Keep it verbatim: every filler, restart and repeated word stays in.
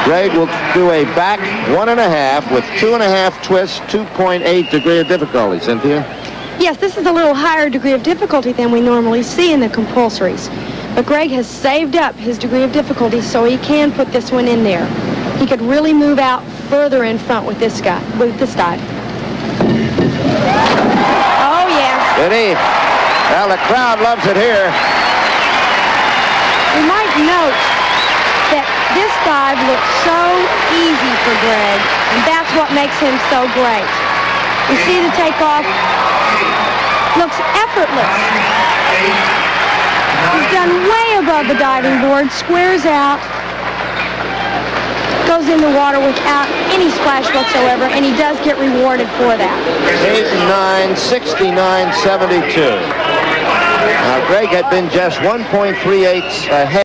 Greg will do a back one and a half with two and a half twists, two point eight degree of difficulty. Cynthia? Yes, this is a little higher degree of difficulty than we normally see in the compulsories. But Greg has saved up his degree of difficulty so he can put this one in there. He could really move out further in front with this guy, with this dive. Oh, yeah. Did he? Well, the crowd loves it here. We might note that this dive looks so easy for Greg, and that's what makes him so great. You see the takeoff looks effortless. He's done way above the diving board, squares out, goes in the water without any splash whatsoever, and he does get rewarded for that. eight nine, sixty-nine seventy-two. Now, Greg had been just one point three eighths ahead.